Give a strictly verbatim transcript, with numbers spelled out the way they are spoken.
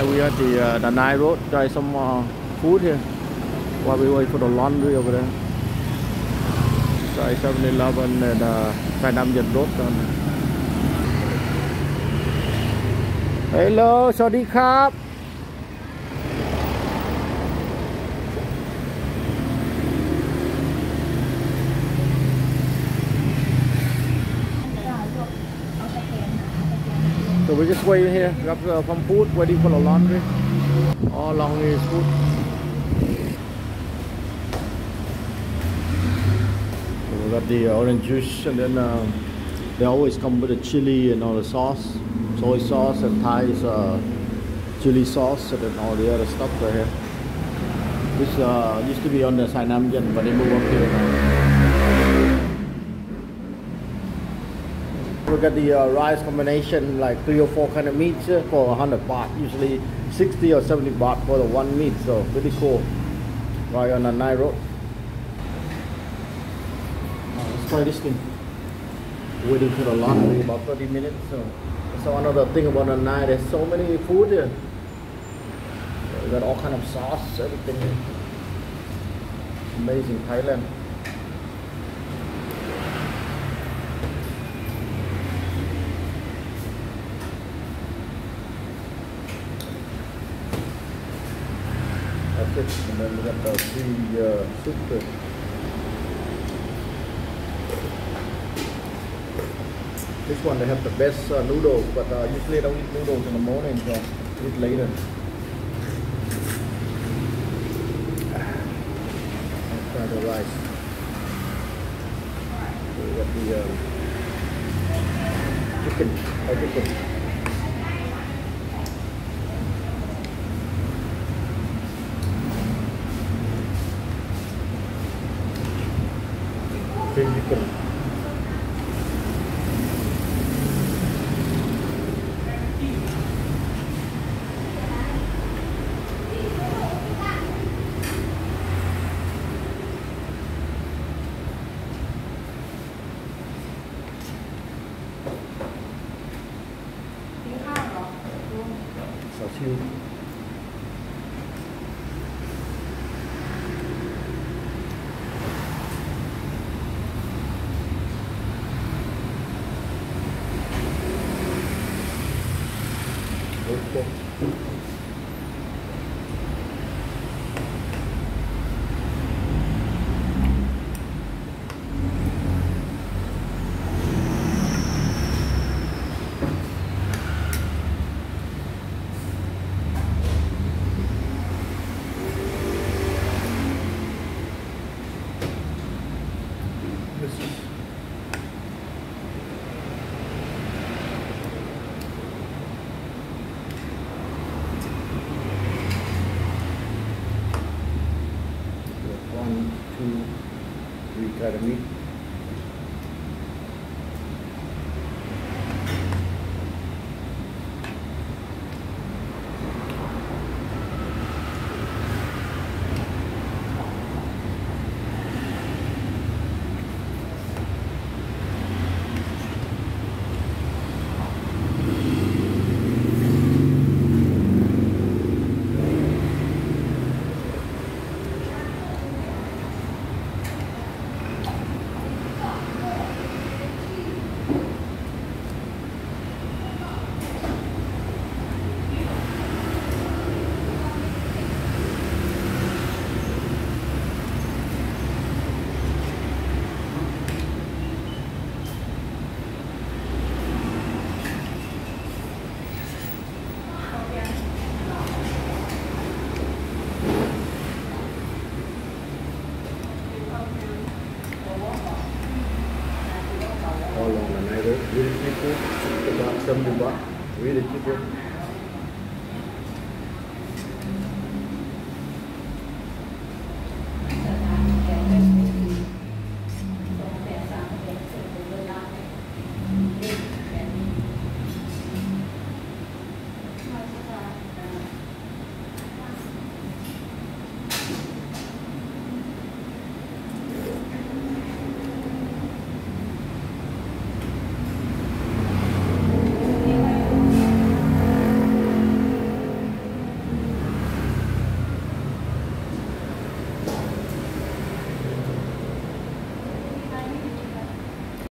we are at the uh, Danai Road. Try some uh, food here while we wait for the laundry over there. Try seven eleven and uh, Sai Nam Yen Road. Hello, Sawadee krap. So we're just waiting here, grab uh, some food, waiting for the laundry. All along here is food. So we got the uh, orange juice, and then uh, they always come with the chili and all the sauce, soy sauce, and Thai's uh, chili sauce, and then all the other stuff right here. This uh, used to be on the Sai Nam Yen, but they moved up here now. We got the uh, rice combination, like three or four kind of meats uh, for a hundred baht. Usually sixty or seventy baht for the one meat, so pretty cool. Right on the Danai Road. Uh, let's try this thing. Waiting for the laundry about thirty minutes. So that's another thing about the Danai. There's so many food here. We got all kind of sauce, everything. Amazing Thailand. And then we got the free uh, soup. This one they have the best uh, noodles, but uh, usually I don't eat noodles in the morning, so I eat later. Let's try the rice. So we got the uh, chicken, fried chicken. Chicken. Xào xiu. Okay. This is one, two, three kind of meat. All along the Danai Road, really cheap food, about seventy baht, really cheap food.